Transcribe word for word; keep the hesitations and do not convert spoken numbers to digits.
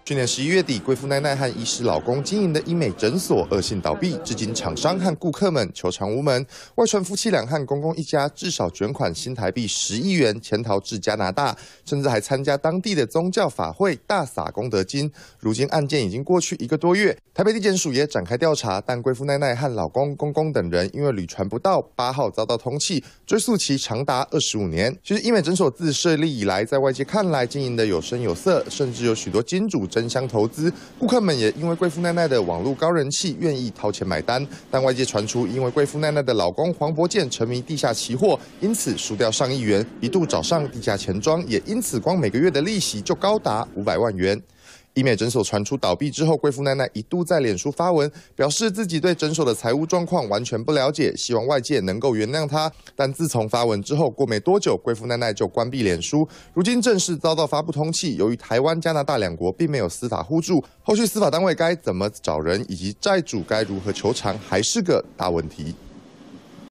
去年十一月底，贵妇奈奈和医师老公经营的医美诊所恶性倒闭，至今厂商和顾客们求偿无门。外传夫妻俩和公公一家至少卷款新台币十亿元潜逃至加拿大，甚至还参加当地的宗教法会，大撒功德金。如今案件已经过去一个多月，台北地检署也展开调查，但贵妇奈奈和老公、公公等人因为屡传不到，八号遭到通缉，追诉期长达二十五年。其实医美诊所自设立以来，在外界看来经营的有声有色，甚至有许多金主争相投资，顾客们也因为贵妇奈奈的网络高人气，愿意掏钱买单。但外界传出，因为贵妇奈奈的老公黄伯健沉迷地下期货，因此输掉上亿元，一度找上地下钱庄，也因此光每个月的利息就高达五百万元。医美诊所传出倒闭之后，贵妇奈奈一度在脸书发文，表示自己对诊所的财务状况完全不了解，希望外界能够原谅她。但自从发文之后，过没多久，贵妇奈奈就关闭脸书，如今正式遭到发布通缉。由于台湾、加拿大两国并没有司法互助，后续司法单位该怎么找人，以及债主该如何求偿，还是个大问题。